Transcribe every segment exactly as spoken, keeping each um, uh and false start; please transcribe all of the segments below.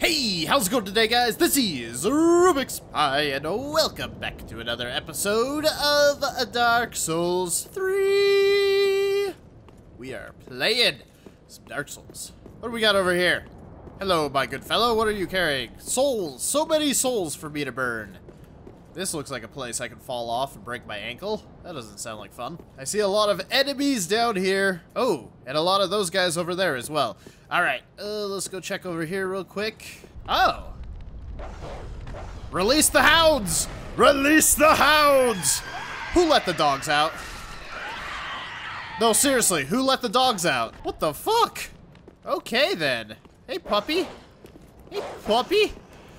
Hey, how's it going today, guys? This is RubixPi, and welcome back to another episode of Dark Souls three. We are playing some Dark Souls. What do we got over here? Hello, my good fellow. What are you carrying? Souls. So many souls for me to burn. This looks like a place I can fall off and break my ankle. That doesn't sound like fun. I see a lot of enemies down here. Oh, and a lot of those guys over there as well. All right, uh, let's go check over here real quick. Oh. Release the hounds! Release the hounds! Who let the dogs out? No, seriously, who let the dogs out? What the fuck? Okay, then. Hey, puppy. Hey, puppy.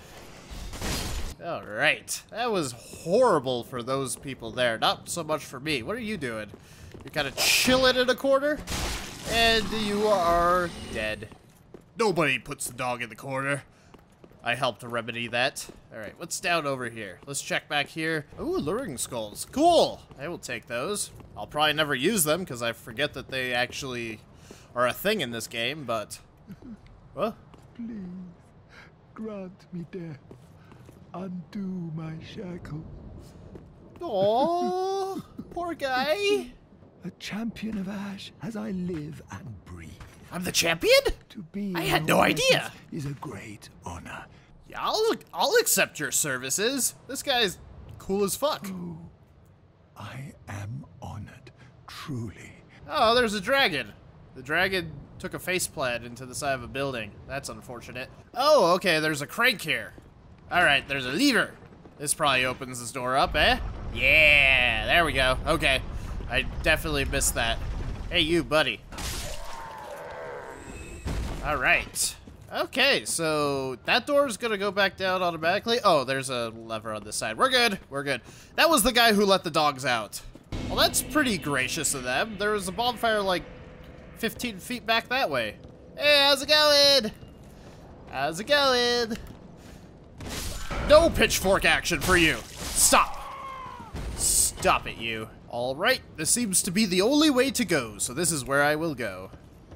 All right, that was horrible for those people there. Not so much for me. What are you doing? You're kind of chilling in a corner, and you are dead. Nobody puts the dog in the corner. I helped to remedy that. All right, what's down over here? Let's check back here. Ooh, luring skulls. Cool. I will take those. I'll probably never use them because I forget that they actually are a thing in this game, but... What? Please, grant me death. Undo my shackles. Aww, poor guy. A champion of Ash as I live and breathe. I'm the champion? To be I had no idea. Is a great honor. Yeah, I'll, I'll accept your services. This guy's cool as fuck. Oh, I am honored, truly. Oh, there's a dragon. The dragon took a faceplant into the side of a building. That's unfortunate. Oh, okay, there's a crank here. All right, there's a lever. This probably opens this door up, eh? Yeah, there we go. Okay, I definitely missed that. Hey, you, buddy. All right. Okay, so that door's gonna go back down automatically. Oh, there's a lever on this side. We're good, we're good. That was the guy who let the dogs out. Well, that's pretty gracious of them. There was a bonfire like fifteen feet back that way. Hey, how's it going? How's it going? No pitchfork action for you. Stop. Stop it, you. All right, this seems to be the only way to go, so this is where I will go.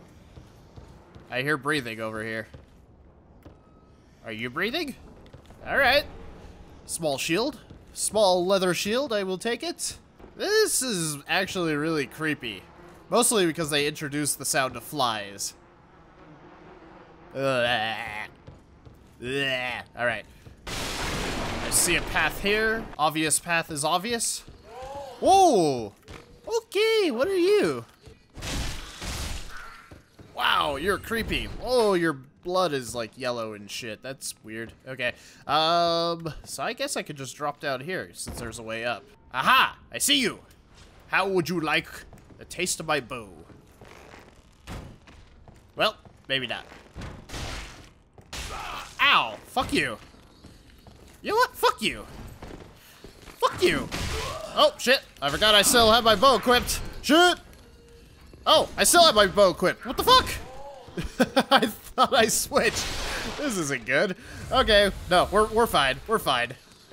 I hear breathing over here. Are you breathing? All right. Small shield. Small leather shield, I will take it. This is actually really creepy. Mostly because they introduced the sound of flies. Ugh. Ugh. All right. I see a path here. Obvious path is obvious. Whoa! Okay, what are you? Wow, you're creepy. Oh, your blood is like yellow and shit. That's weird. Okay. Um, so I guess I could just drop down here since there's a way up. Aha! I see you! How would you like the taste of my bow? Well, maybe not. Ow! Fuck you. You know what? Fuck you. Fuck you. Oh, shit. I forgot I still have my bow equipped. Shit. Oh, I still have my bow equipped. What the fuck? I thought I switched. This isn't good. Okay. No, we're, we're fine. We're fine.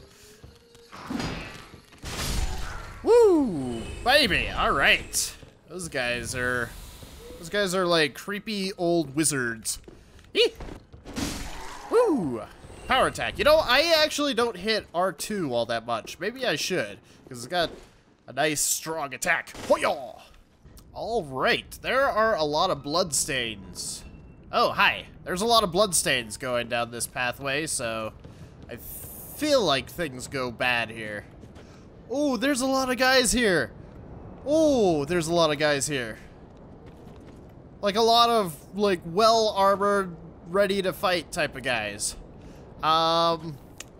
Woo. Baby. All right. Those guys are... Those guys are like creepy old wizards. Eee. Woo. Power attack. You know, I actually don't hit R two all that much. Maybe I should, because it's got a nice strong attack. Hoya! All right, there are a lot of bloodstains. Oh, hi. There's a lot of bloodstains going down this pathway, so I feel like things go bad here. Oh, there's a lot of guys here. Oh, there's a lot of guys here. Like a lot of, like, well-armored, ready-to-fight type of guys. Um,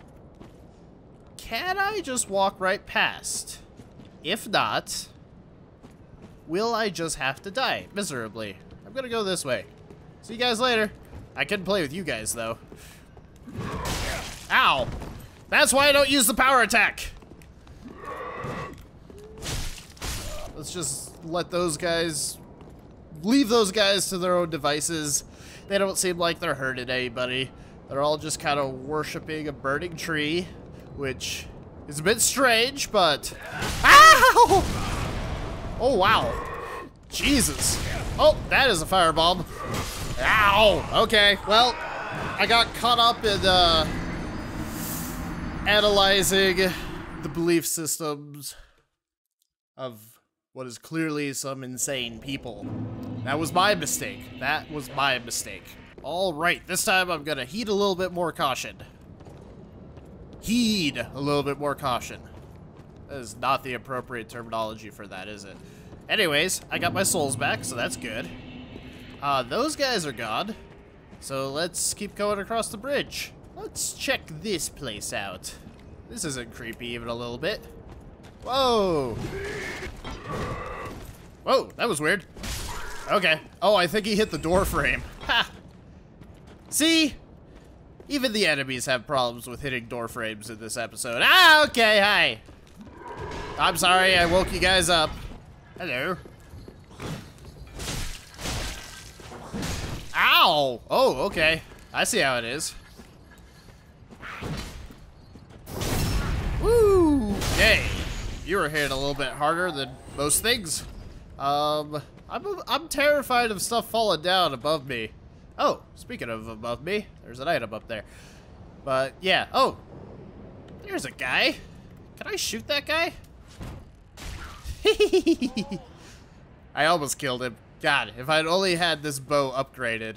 can I just walk right past? If not, will I just have to die miserably? I'm gonna go this way. See you guys later. I couldn't play with you guys, though. Ow! That's why I don't use the power attack! Let's just let those guys... leave those guys to their own devices. They don't seem like they're hurting anybody. They're all just kind of worshiping a burning tree, which is a bit strange, but... Ow! Oh, wow. Jesus. Oh, that is a firebomb. Ow! Okay, well, I got caught up in uh, analyzing the belief systems of what is clearly some insane people. That was my mistake. That was my mistake. All right, this time I'm gonna heed a little bit more caution. Heed a little bit more caution. That is not the appropriate terminology for that, is it? Anyways, I got my souls back, so that's good. Uh, those guys are gone. So let's keep going across the bridge. Let's check this place out. This isn't creepy even a little bit. Whoa! Whoa, that was weird. Okay. Oh, I think he hit the door frame. Ha! See? Even the enemies have problems with hitting door frames in this episode. Ah, okay, hi. I'm sorry, I woke you guys up. Hello. Ow! Oh, okay. I see how it is. Woo! Yay. You were hit a little bit harder than most things. Um, I'm, I'm terrified of stuff falling down above me. Oh, speaking of above me, there's an item up there. But, yeah. Oh, there's a guy. Can I shoot that guy? I almost killed him. God, if I'd only had this bow upgraded.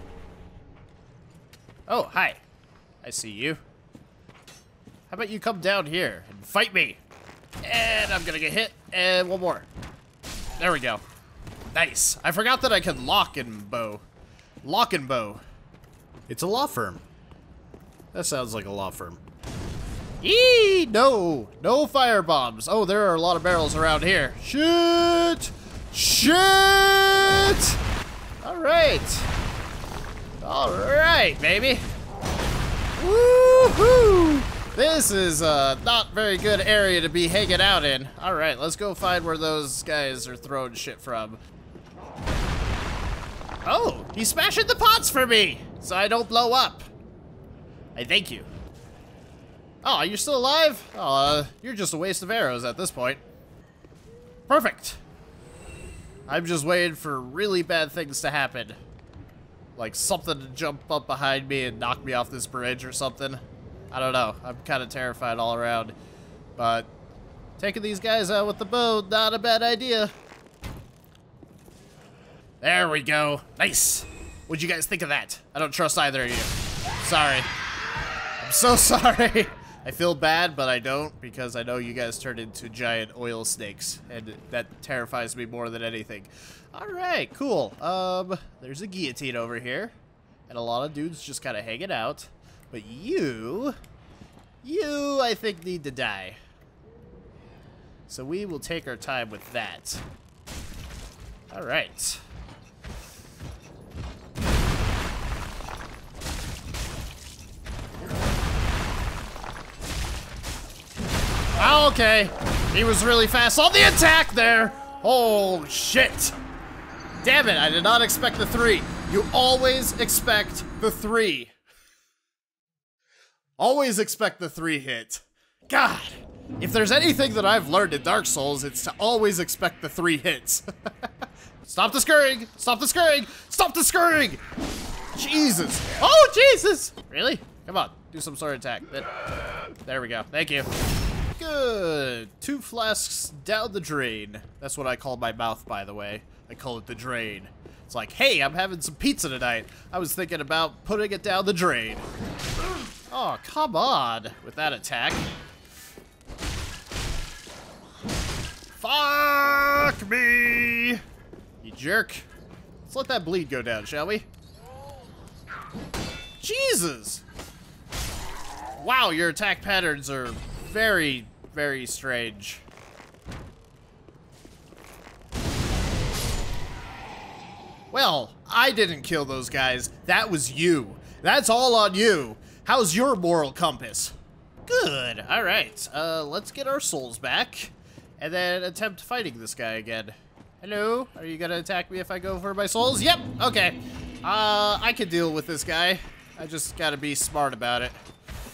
Oh, hi. I see you. How about you come down here and fight me? And I'm gonna get hit. And one more. There we go. Nice. I forgot that I could lock and bow. Lock and bow. It's a law firm. That sounds like a law firm. Eee! No! No fire bombs. Oh, there are a lot of barrels around here. Shit! Shit! Alright. Alright, baby. Woohoo! This is a not very good area to be hanging out in. Alright, let's go find where those guys are throwing shit from. Oh, he's smashing the pots for me, so I don't blow up. I thank you. Oh, you're still alive? Oh, uh, you're just a waste of arrows at this point. Perfect. I'm just waiting for really bad things to happen. Like something to jump up behind me and knock me off this bridge or something. I don't know. I'm kind of terrified all around. But taking these guys out with the bow, not a bad idea. There we go. Nice. What'd you guys think of that? I don't trust either of you. Sorry. I'm so sorry. I feel bad, but I don't, because I know you guys turned into giant oil snakes, and that terrifies me more than anything. Alright, cool. Um, there's a guillotine over here, and a lot of dudes just kind of hanging out. But you, you, I think, need to die. So we will take our time with that. Alright. Okay, he was really fast on the attack there. Oh, shit. Damn it, I did not expect the three. You always expect the three. Always expect the three hit. God, if there's anything that I've learned in Dark Souls, it's to always expect the three hits. Stop the scurrying, stop the scurrying, stop the scurrying. Jesus, oh Jesus. Really? Come on, do some sort of attack. There we go, thank you. Good. Two flasks down the drain. That's what I call my mouth, by the way. I call it the drain. It's like, hey, I'm having some pizza tonight. I was thinking about putting it down the drain. Oh, come on with that attack. Fuck me, you jerk. Let's let that bleed go down, shall we? Jesus. Wow, your attack patterns are very, very strange. Well, I didn't kill those guys. That was you. That's all on you. How's your moral compass? Good. All right. Uh, let's get our souls back and then attempt fighting this guy again. Hello? Are you gonna attack me if I go for my souls? Yep. Okay. Uh, I can deal with this guy. I just gotta be smart about it.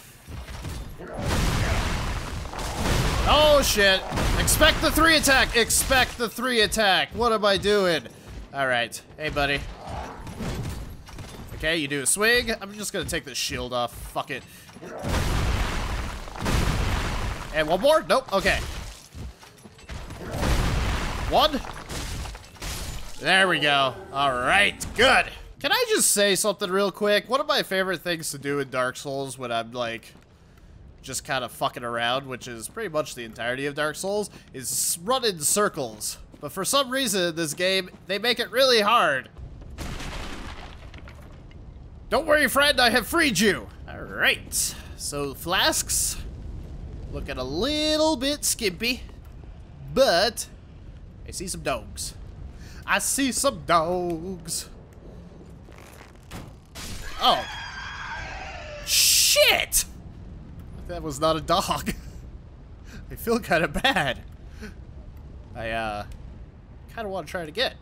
Oh shit. Expect the three attack. Expect the three attack. What am I doing? All right. Hey, buddy. Okay, you do a swing. I'm just gonna take this shield off. Fuck it. And one more? Nope. Okay. One. There we go. All right, good. Can I just say something real quick? One of my favorite things to do in Dark Souls when I'm like just kind of fucking around, which is pretty much the entirety of Dark Souls, is run in circles. But for some reason in this game, they make it really hard. Don't worry, friend, I have freed you. All right, so flasks, looking a little bit skimpy, but I see some dogs. I see some dogs. Oh. Shit! That was not a dog. I feel kind of bad. I, uh, kind of want to try it again.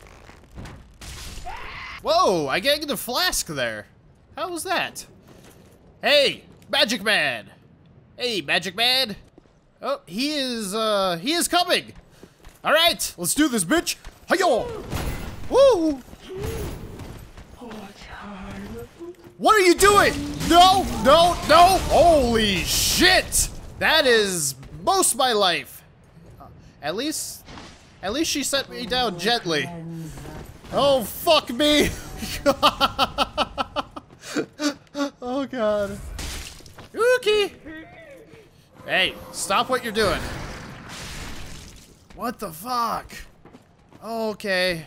Whoa, I gained the flask there. How was that? Hey, Magic Man. Hey, Magic Man. Oh, he is, uh, he is coming. All right, let's do this, bitch. Hi-yo! Woo! What are you doing? No, no, no! Holy shit! That is most of my life. Uh, at least, at least she set me down gently. Oh, fuck me! Oh god. Ookie! Hey, stop what you're doing. What the fuck? Okay.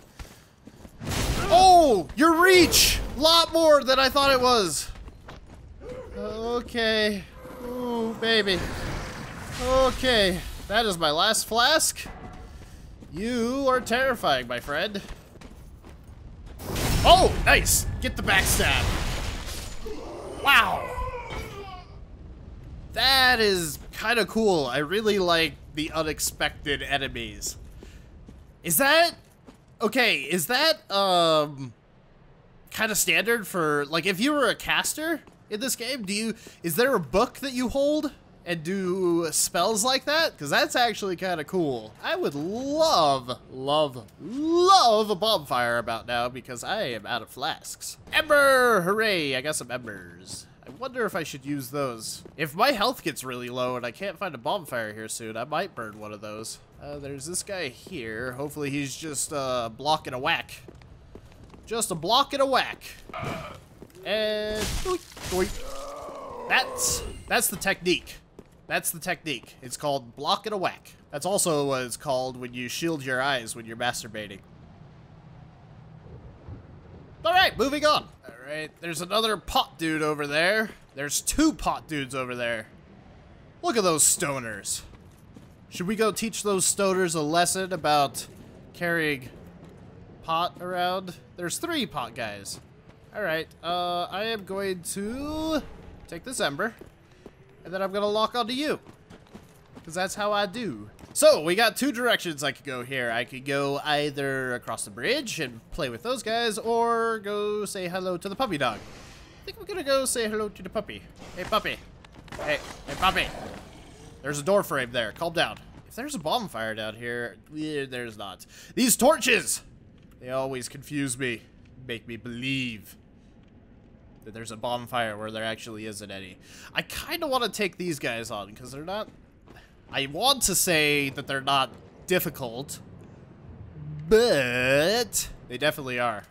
Oh, your reach! Lot more than I thought it was. Okay. Ooh, baby. Okay. That is my last flask. You are terrifying, my friend. Oh, nice. Get the backstab. Wow. That is kind of cool. I really like the unexpected enemies. Is that... Okay, is that, um... kind of standard for, like, if you were a caster in this game, do you, is there a book that you hold and do spells like that? Because that's actually kind of cool. I would love, love, love a bonfire about now because I am out of flasks. Ember! Hooray! I got some embers. I wonder if I should use those. If my health gets really low and I can't find a bonfire here soon, I might burn one of those. Uh, there's this guy here. Hopefully he's just uh, blocking a whack. Just a block and a whack. And doink, doink. That's that's the technique. That's the technique. It's called block and a whack. That's also what it's called when you shield your eyes when you're masturbating. All right, moving on. All right, there's another pot dude over there. There's two pot dudes over there. Look at those stoners. Should we go teach those stoners a lesson about carrying pot around? There's three pot guys. All right, uh, I am going to take this ember, and then I'm gonna lock onto you, because that's how I do. So we got two directions I could go here. I could go either across the bridge and play with those guys, or go say hello to the puppy dog. I think we're gonna go say hello to the puppy. Hey, puppy. Hey, hey, puppy. There's a door frame there. Calm down. If there's a bonfire down here, yeah, there's not. These torches! They always confuse me, make me believe that there's a bonfire where there actually isn't any. I kind of want to take these guys on because they're not... I want to say that they're not difficult, but they definitely are.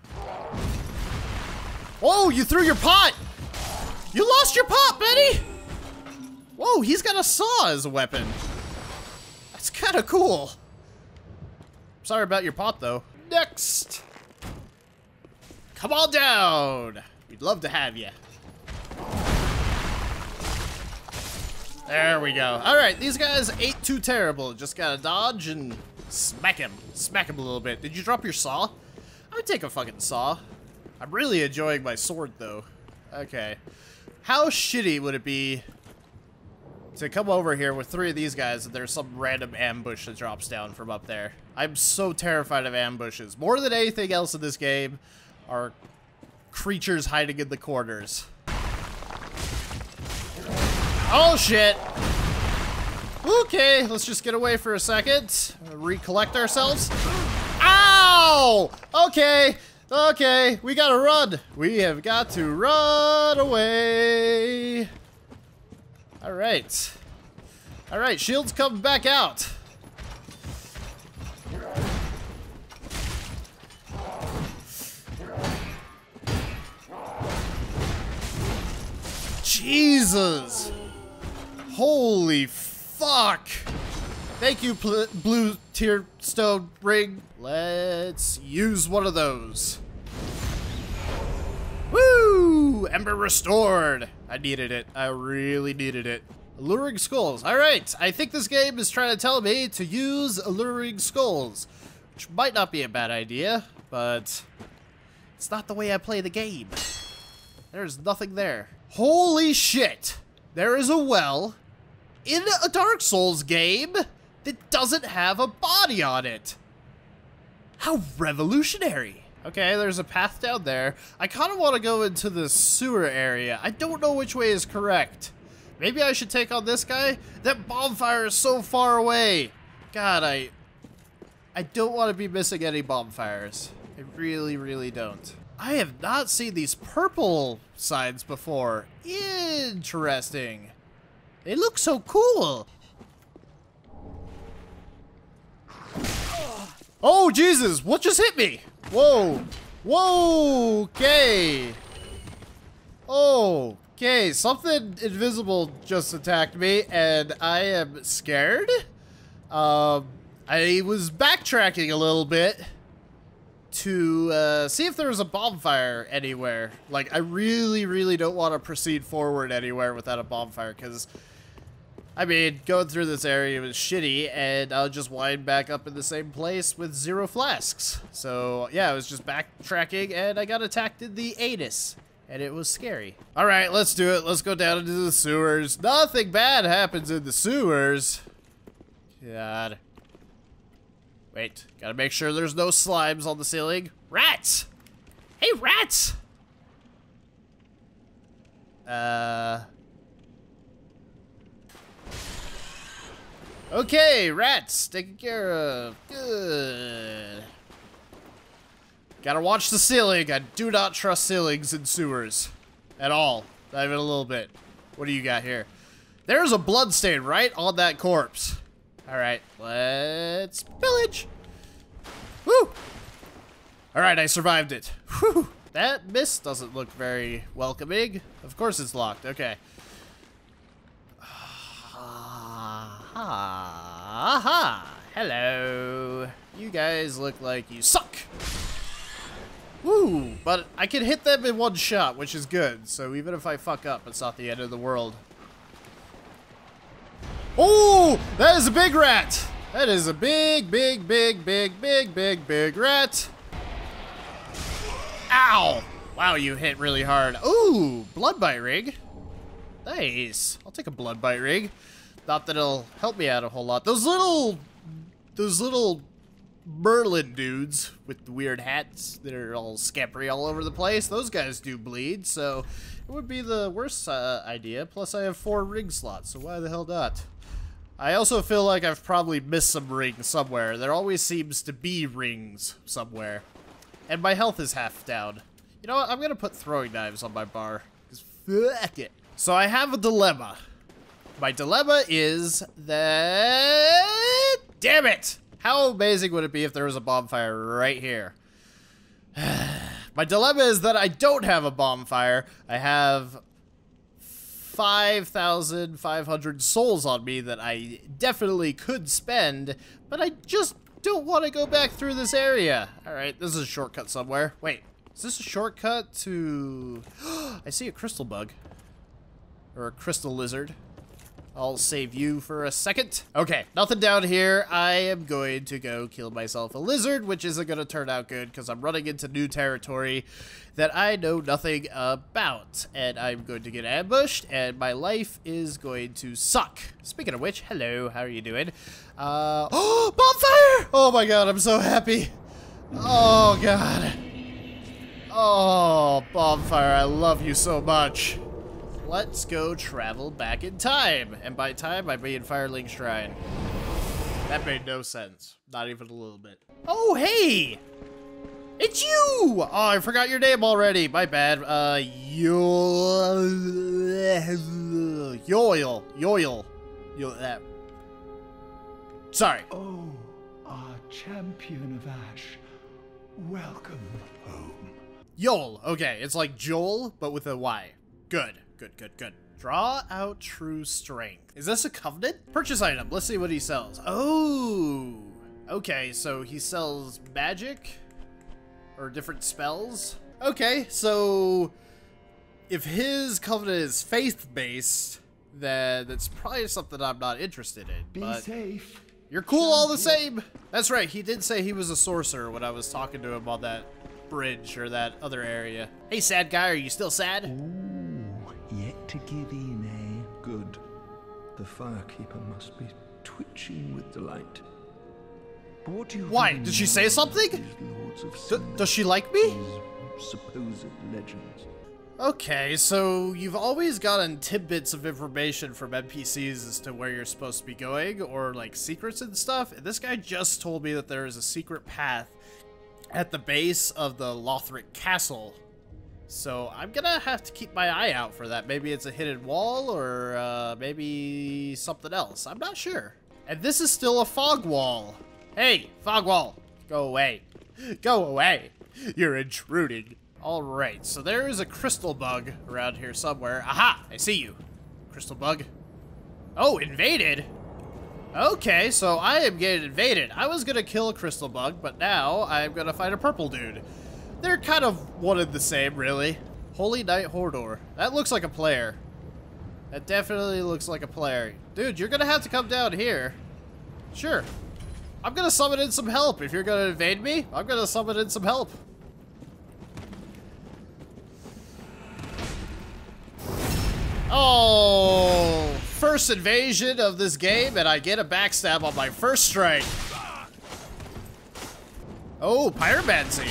Oh, you threw your pot! You lost your pot, Betty! Whoa, he's got a saw as a weapon. That's kind of cool. Sorry about your pot, though. Next! Come on down! We'd love to have you. There we go. Alright, these guys ain't too terrible. Just gotta dodge and smack him. Smack him a little bit. Did you drop your saw? I would take a fucking saw. I'm really enjoying my sword, though. Okay. How shitty would it be to come over here with three of these guys and there's some random ambush that drops down from up there? I'm so terrified of ambushes. More than anything else in this game are creatures hiding in the corners. Oh shit! Okay, let's just get away for a second. Recollect ourselves. Ow! Okay, Okay, we gotta run. We have got to run away. All right. All right, shields coming back out. Jesus. Holy fuck. Thank you, pl blue tier stone ring. Let's use one of those. Woo! Ember restored. I needed it. I really needed it. Alluring skulls. All right. I think this game is trying to tell me to use alluring skulls, which might not be a bad idea, but it's not the way I play the game. There's nothing there. Holy shit. There is a well in a Dark Souls game that doesn't have a body on it. How revolutionary. Okay, there's a path down there. I kind of want to go into the sewer area. I don't know which way is correct. Maybe I should take on this guy? That bonfire is so far away. God, I... I don't want to be missing any bonfires. I really, really don't. I have not seen these purple signs before. Interesting. They look so cool. Oh, Jesus, what just hit me? Whoa. Whoa, okay. Oh, okay, something invisible just attacked me, and I am scared. Um, I was backtracking a little bit to uh, see if there was a bonfire anywhere. Like, I really, really don't want to proceed forward anywhere without a bonfire, because, I mean, going through this area was shitty, and I'll just wind back up in the same place with zero flasks. So, yeah, I was just backtracking, and I got attacked in the anus, and it was scary. All right, let's do it. Let's go down into the sewers. Nothing bad happens in the sewers. God. Wait, gotta make sure there's no slimes on the ceiling. Rats! Hey, rats! Uh... Okay, rats, taken care of. Good. Gotta watch the ceiling. I do not trust ceilings in sewers. At all. Not even a little bit. What do you got here? There's a bloodstain right on that corpse. Alright, let's pillage. Woo! Alright, I survived it. Whew. That mist doesn't look very welcoming. Of course it's locked. Okay. Aha! Hello. You guys look like you suck. Woo! But I can hit them in one shot, which is good. So even if I fuck up, it's not the end of the world. Oh! That is a big rat! That is a big, big, big, big, big, big, big rat. Ow! Wow, you hit really hard. Ooh! Bloodbite rig. Nice. I'll take a bloodbite rig. Not that it'll help me out a whole lot. Those little, those little Merlin dudes with the weird hats that are all scampery all over the place, those guys do bleed, so it would be the worst uh, idea. Plus, I have four ring slots, so why the hell not? I also feel like I've probably missed some rings somewhere. There always seems to be rings somewhere. And my health is half down. You know what? I'm gonna put throwing knives on my bar. Because fuck it. So I have a dilemma. My dilemma is that... Damn it! How amazing would it be if there was a bonfire right here? My dilemma is that I don't have a bonfire. I have five thousand five hundred souls on me that I definitely could spend, but I just don't want to go back through this area. Alright, this is a shortcut somewhere. Wait, is this a shortcut to... I see a crystal bug. Or a crystal lizard. I'll save you for a second. Okay, nothing down here. I am going to go kill myself a lizard, which isn't going to turn out good because I'm running into new territory that I know nothing about. And I'm going to get ambushed, and my life is going to suck. Speaking of which, hello, how are you doing? Uh, oh, bonfire! Oh my god, I'm so happy. Oh god. Oh, bonfire, I love you so much. Let's go travel back in time. And by time, I mean Firelink Shrine. That made no sense. Not even a little bit. Oh, hey! It's you! Oh, I forgot your name already. My bad. Uh, Yoel. Yoel. Yoel. Yoel. Uh, sorry. Oh, our champion of Ash. Welcome home. Yoel. Okay, it's like Joel, but with a Y. Good. Good, good, good. Draw out true strength. Is this a covenant? Purchase item. Let's see what he sells. Oh. Okay, so he sells magic or different spells. Okay, so if his covenant is faith-based, then that's probably something I'm not interested in. Be but safe. You're cool all the same. That's right, he did say he was a sorcerer when I was talking to him on that bridge or that other area. Hey, sad guy, are you still sad? Ooh, yet to give in, eh? Good. The firekeeper must be twitching with delight. But what do you Why? really Did she know say about something? these lords of D sin, does she like me? these supposed legends? Okay, so you've always gotten tidbits of information from N P Cs as to where you're supposed to be going, or like secrets and stuff. And this guy just told me that there is a secret path at the base of the Lothric castle. So I'm gonna have to keep my eye out for that. Maybe it's a hidden wall, or uh, maybe something else. I'm not sure. And this is still a fog wall. Hey, fog wall, go away. Go away. You're intruding. All right, so there is a crystal bug around here somewhere. Aha, I see you. Crystal bug. Oh, invaded? Okay, so I am getting invaded. I was gonna kill a crystal bug, but now I'm gonna fight a purple dude. They're kind of one and the same, really. Holy Knight Hordor. That looks like a player. That definitely looks like a player. Dude, you're gonna have to come down here. Sure. I'm gonna summon in some help. If you're gonna invade me, I'm gonna summon in some help. Oh, first invasion of this game, and I get a backstab on my first strike. Oh, pyromancy.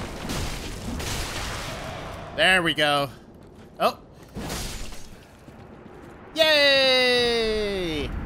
There we go. Oh. Yay!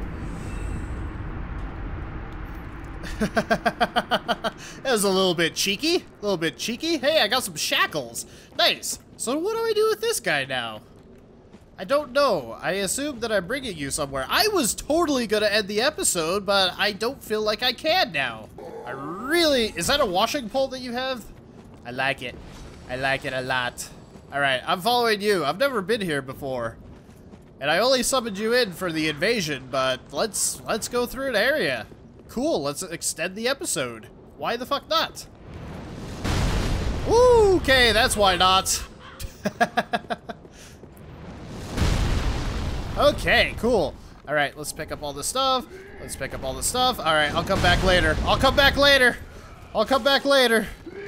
That was a little bit cheeky. A little bit cheeky. Hey, I got some shackles. Nice. So what do I do with this guy now? I don't know. I assume that I'm bringing you somewhere. I was totally gonna end the episode, but I don't feel like I can now. I really... Is that a washing pole that you have? I like it. I like it a lot. All right, I'm following you. I've never been here before. And I only summoned you in for the invasion, but let's let's go through an area. Cool, let's extend the episode. Why the fuck not? Ooh, okay, that's why not. Okay, cool. All right, let's pick up all this stuff. Let's pick up all this stuff. All right, I'll come back later. I'll come back later. I'll come back later.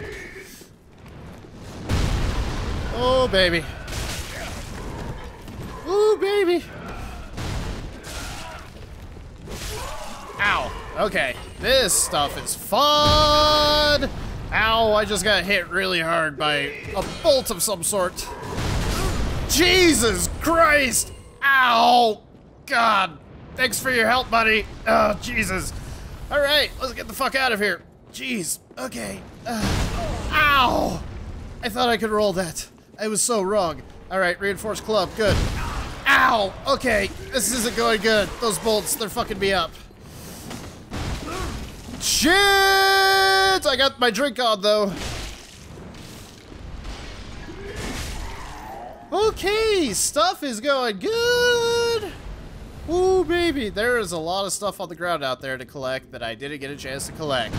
Oh, baby. Ooh, baby. Ow. Okay, this stuff is fun. Ow, I just got hit really hard by a bolt of some sort. Jesus Christ. Ow. God. Thanks for your help, buddy. Oh, Jesus. All right, let's get the fuck out of here. Jeez. Okay. Uh, ow. I thought I could roll that. I was so wrong. All right, reinforced club. Good. Ow. Okay. This isn't going good. Those bolts, they're fucking me up. Shit! I got my drink on, though. Okay, stuff is going good. Ooh, baby. There is a lot of stuff on the ground out there to collect that I didn't get a chance to collect.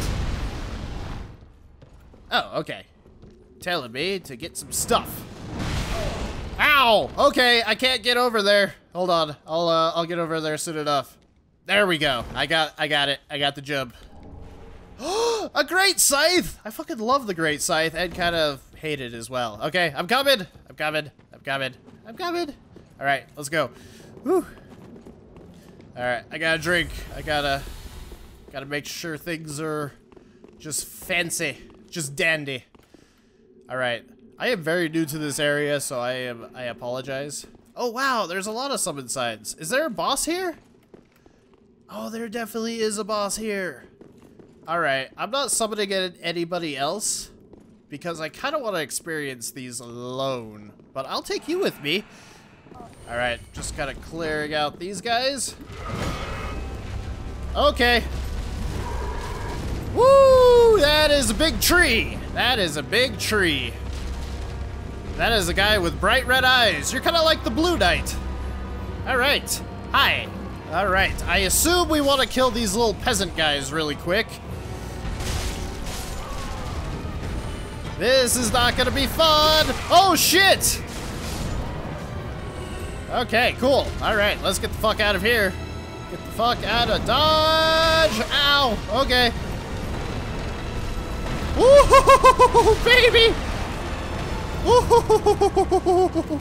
Oh, okay. Telling me to get some stuff. Ow! Okay, I can't get over there. Hold on. I'll uh, I'll get over there soon enough. There we go. I got I got it. I got the jump. A great scythe! I fucking love the great scythe and kind of hate it as well. Okay, I'm coming. I'm coming. I'm coming. I'm coming. All right, let's go. Whew. All right, I gotta drink. I gotta gotta make sure things are just fancy, just dandy. All right, I am very new to this area, so I am. I apologize. Oh wow, there's a lot of summon signs. Is there a boss here? Oh, there definitely is a boss here. All right, I'm not summoning anybody else because I kind of want to experience these alone. But I'll take you with me. All right, just kind of clearing out these guys. Okay. Woo! That is a big tree. That is a big tree. That is a guy with bright red eyes. You're kind of like the Blue Knight. All right. Hi. All right. I assume we want to kill these little peasant guys really quick. This is not going to be fun. Oh, shit. Okay, cool. All right, let's get the fuck out of here. Get the fuck out of Dodge. Ow. Okay. Woo, baby. Woo.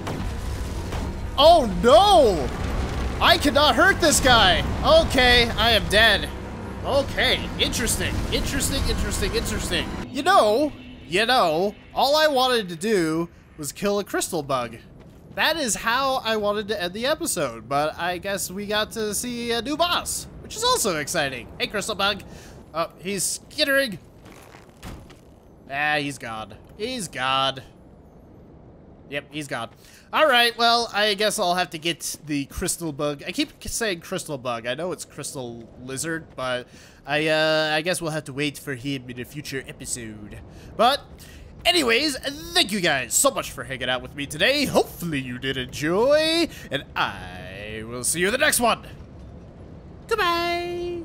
Oh, no. I cannot hurt this guy. Okay, I am dead. Okay, interesting. Interesting, interesting, interesting. You know, you know, all I wanted to do was kill a crystal bug. That is how I wanted to end the episode, but I guess we got to see a new boss, which is also exciting. Hey, crystal bug. Oh, he's skittering. Ah, he's gone. He's gone. Yep, he's gone. All right, well, I guess I'll have to get the crystal bug. I keep saying crystal bug. I know it's crystal lizard, but I, uh, I guess we'll have to wait for him in a future episode. But anyways, thank you guys so much for hanging out with me today. Hopefully you did enjoy, and I will see you in the next one. Goodbye.